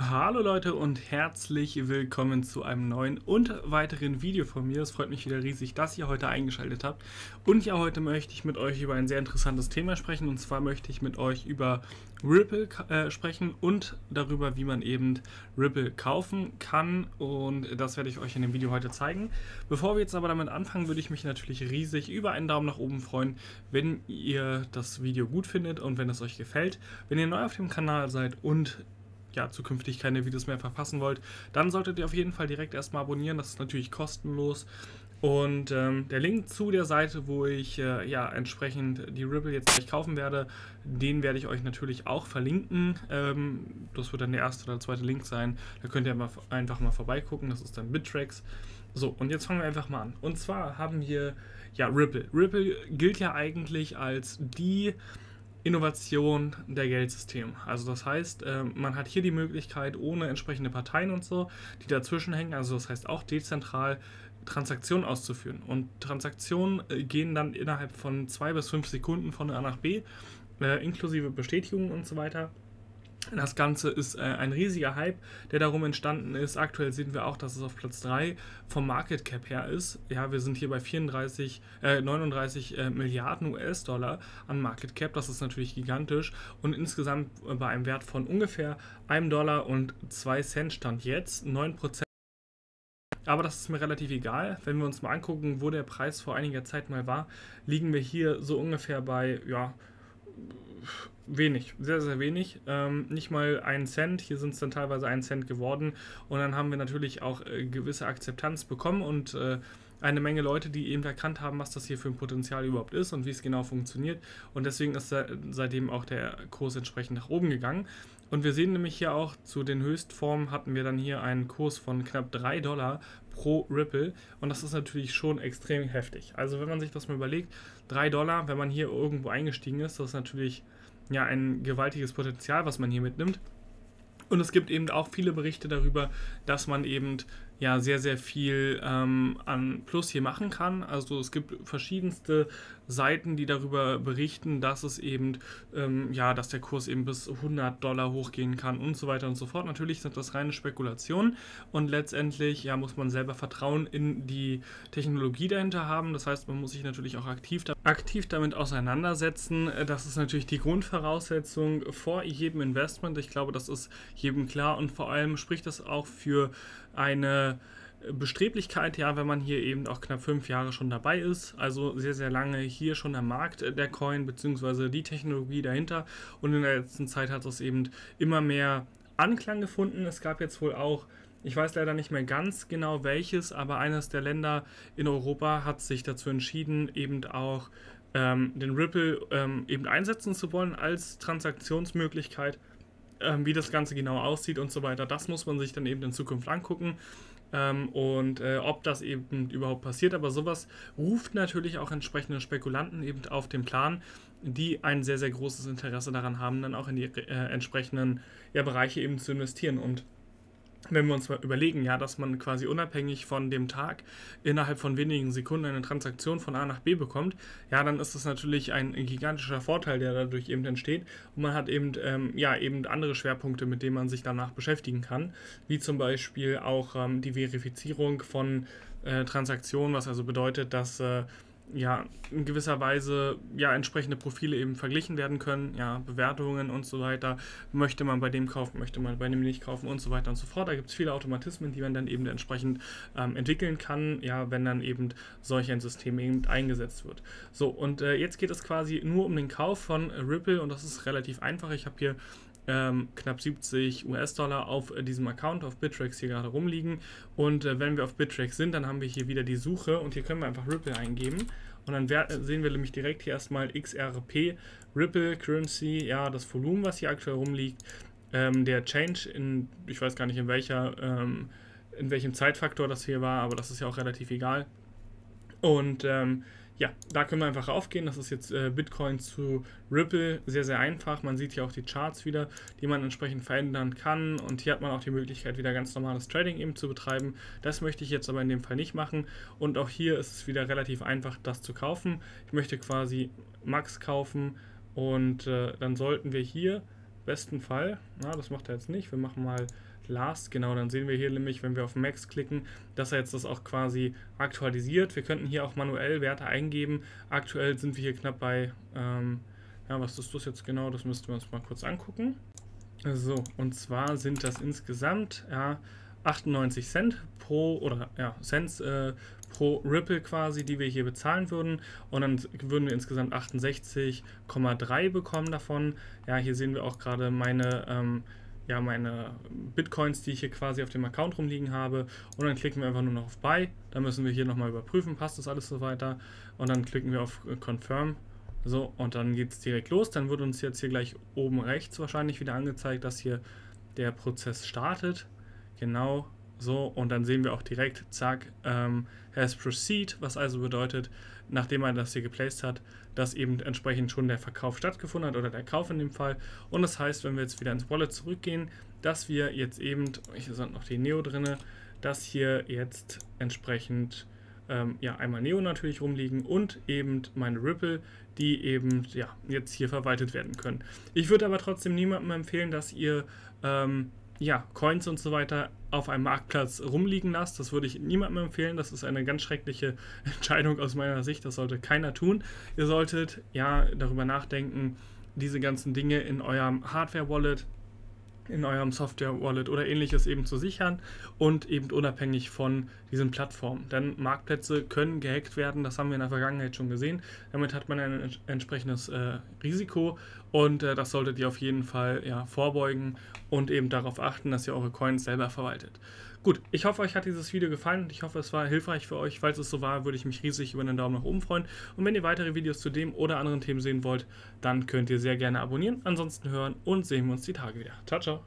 Hallo Leute und herzlich willkommen zu einem neuen und weiteren Video von mir. Es freut mich wieder riesig, dass ihr heute eingeschaltet habt. Und ja, heute möchte ich mit euch über ein sehr interessantes Thema sprechen. Und zwar möchte ich mit euch über Ripple sprechen und darüber, wie man eben Ripple kaufen kann. Und das werde ich euch in dem Video heute zeigen. Bevor wir jetzt aber damit anfangen, würde ich mich natürlich riesig über einen Daumen nach oben freuen, wenn ihr das Video gut findet und wenn es euch gefällt. Wenn ihr neu auf dem Kanal seid und ja, zukünftig keine Videos mehr verpassen wollt, dann solltet ihr auf jeden Fall direkt erstmal abonnieren. Das ist natürlich kostenlos. Und der Link zu der Seite, wo ich ja entsprechend die Ripple jetzt gleich kaufen werde, den werde ich euch natürlich auch verlinken. Das wird dann der erste oder zweite Link sein. Da könnt ihr einfach mal vorbeigucken. Das ist dann Bittrex. So, und jetzt fangen wir einfach mal an. Und zwar haben wir ja Ripple. Ripple gilt ja eigentlich als die Innovation der Geldsysteme. Also das heißt, man hat hier die Möglichkeit, ohne entsprechende Parteien und so, die dazwischen hängen, also das heißt auch dezentral, Transaktionen auszuführen. Und Transaktionen gehen dann innerhalb von 2 bis 5 Sekunden von A nach B, inklusive Bestätigungen und so weiter. Das Ganze ist ein riesiger Hype, der darum entstanden ist. Aktuell sehen wir auch, dass es auf Platz 3 vom Market Cap her ist. Ja, wir sind hier bei 39 Milliarden US-Dollar an Market Cap. Das ist natürlich gigantisch. Und insgesamt bei einem Wert von ungefähr $1,02 stand jetzt 9%. Aber das ist mir relativ egal. Wenn wir uns mal angucken, wo der Preis vor einiger Zeit mal war, liegen wir hier so ungefähr bei, ja, wenig, sehr, sehr wenig, nicht mal 1 Cent, hier sind es dann teilweise 1 Cent geworden und dann haben wir natürlich auch gewisse Akzeptanz bekommen und eine Menge Leute, die eben erkannt haben, was das hier für ein Potenzial überhaupt ist und wie es genau funktioniert und deswegen ist seitdem auch der Kurs entsprechend nach oben gegangen und wir sehen nämlich hier auch, zu den Höchstformen hatten wir dann hier einen Kurs von knapp $3 pro Ripple und das ist natürlich schon extrem heftig. Also wenn man sich das mal überlegt, $3, wenn man hier irgendwo eingestiegen ist, das ist natürlich ja ein gewaltiges Potenzial, was man hier mitnimmt. Und es gibt eben auch viele Berichte darüber, dass man eben ja sehr, sehr viel an Plus hier machen kann. Also es gibt verschiedenste Seiten, die darüber berichten, dass es eben, ja, dass der Kurs eben bis $100 hochgehen kann und so weiter und so fort. Natürlich sind das reine Spekulationen und letztendlich ja, muss man selber Vertrauen in die Technologie dahinter haben. Das heißt, man muss sich natürlich auch aktiv damit auseinandersetzen. Das ist natürlich die Grundvoraussetzung vor jedem Investment. Ich glaube, das ist jedem klar und vor allem spricht das auch für eine Bestreblichkeit, ja, wenn man hier eben auch knapp 5 Jahre schon dabei ist, also sehr, sehr lange hier schon am Markt der Coin, beziehungsweise die Technologie dahinter und in der letzten Zeit hat es eben immer mehr Anklang gefunden. Es gab jetzt wohl auch, ich weiß leider nicht mehr ganz genau welches, aber eines der Länder in Europa hat sich dazu entschieden, eben auch den Ripple eben einsetzen zu wollen als Transaktionsmöglichkeit. Wie das Ganze genau aussieht und so weiter, das muss man sich dann eben in Zukunft angucken und ob das eben überhaupt passiert, aber sowas ruft natürlich auch entsprechende Spekulanten eben auf den Plan, die ein sehr, sehr großes Interesse daran haben, dann auch in die entsprechenden Bereiche eben zu investieren und wenn wir uns mal überlegen, ja, dass man quasi unabhängig von dem Tag innerhalb von wenigen Sekunden eine Transaktion von A nach B bekommt, ja, dann ist das natürlich ein gigantischer Vorteil, der dadurch eben entsteht und man hat eben, ja, eben andere Schwerpunkte, mit denen man sich danach beschäftigen kann, wie zum Beispiel auch die Verifizierung von Transaktionen, was also bedeutet, dass ja, in gewisser Weise ja entsprechende Profile eben verglichen werden können, ja, Bewertungen und so weiter, möchte man bei dem kaufen, möchte man bei dem nicht kaufen und so weiter und so fort. Da gibt es viele Automatismen, die man dann eben entsprechend entwickeln kann, ja, wenn dann eben solch ein System eben eingesetzt wird. So, und jetzt geht es quasi nur um den Kauf von Ripple und das ist relativ einfach. Ich habe hier knapp 70 US-Dollar auf diesem Account, auf Bittrex hier gerade rumliegen und wenn wir auf Bittrex sind, dann haben wir hier wieder die Suche und hier können wir einfach Ripple eingeben und dann sehen wir nämlich direkt hier erstmal XRP, Ripple Currency, ja, das Volumen, was hier aktuell rumliegt, der Change in, ich weiß gar nicht in welchem Zeitfaktor das hier war, aber das ist ja auch relativ egal und ja, da können wir einfach raufgehen. Das ist jetzt Bitcoin zu Ripple, sehr, sehr einfach. Man sieht hier auch die Charts wieder, die man entsprechend verändern kann. Und hier hat man auch die Möglichkeit, wieder ganz normales Trading eben zu betreiben. Das möchte ich jetzt aber in dem Fall nicht machen. Und auch hier ist es wieder relativ einfach, das zu kaufen. Ich möchte quasi Max kaufen und dann sollten wir hier besten Fall, na, das macht er jetzt nicht, wir machen mal Last, genau, dann sehen wir hier nämlich, wenn wir auf Max klicken, dass er jetzt das auch quasi aktualisiert. Wir könnten hier auch manuell Werte eingeben. Aktuell sind wir hier knapp bei, ja, was ist das jetzt genau? Das müssten wir uns mal kurz angucken. So, und zwar sind das insgesamt, ja, 98 Cent pro, oder ja, Cents pro Ripple quasi, die wir hier bezahlen würden. Und dann würden wir insgesamt 68,3 bekommen davon. Ja, hier sehen wir auch gerade meine Bitcoins, die ich hier quasi auf dem Account rumliegen habe. Und dann klicken wir einfach nur noch auf Buy. Dann müssen wir hier nochmal überprüfen, passt das alles so weiter. Und dann klicken wir auf Confirm. So, und dann geht es direkt los. Dann wird uns jetzt hier gleich oben rechts wahrscheinlich wieder angezeigt, dass hier der Prozess startet. Genau, so. Und dann sehen wir auch direkt, zack, has proceed, was also bedeutet, nachdem er das hier geplaced hat, dass eben entsprechend schon der Verkauf stattgefunden hat oder der Kauf in dem Fall. Und das heißt, wenn wir jetzt wieder ins Wallet zurückgehen, dass wir jetzt eben, hier sind noch die Neo drin, dass hier jetzt entsprechend ja, einmal Neo natürlich rumliegen und eben meine Ripple, die eben ja, jetzt hier verwaltet werden können. Ich würde aber trotzdem niemandem empfehlen, dass ihr ja, Coins und so weiter auf einem Marktplatz rumliegen lasst. Das würde ich niemandem empfehlen. Das ist eine ganz schreckliche Entscheidung aus meiner Sicht. Das sollte keiner tun. Ihr solltet ja darüber nachdenken, diese ganzen Dinge in eurem Hardware-Wallet, in eurem Software-Wallet oder ähnliches eben zu sichern und eben unabhängig von diesen Plattformen. Denn Marktplätze können gehackt werden, das haben wir in der Vergangenheit schon gesehen. Damit hat man ein entsprechendes Risiko und das solltet ihr auf jeden Fall ja, vorbeugen und eben darauf achten, dass ihr eure Coins selber verwaltet. Gut, ich hoffe, euch hat dieses Video gefallen und ich hoffe, es war hilfreich für euch. Falls es so war, würde ich mich riesig über einen Daumen nach oben freuen. Und wenn ihr weitere Videos zu dem oder anderen Themen sehen wollt, dann könnt ihr sehr gerne abonnieren. Ansonsten hören und sehen wir uns die Tage wieder. Ciao, ciao.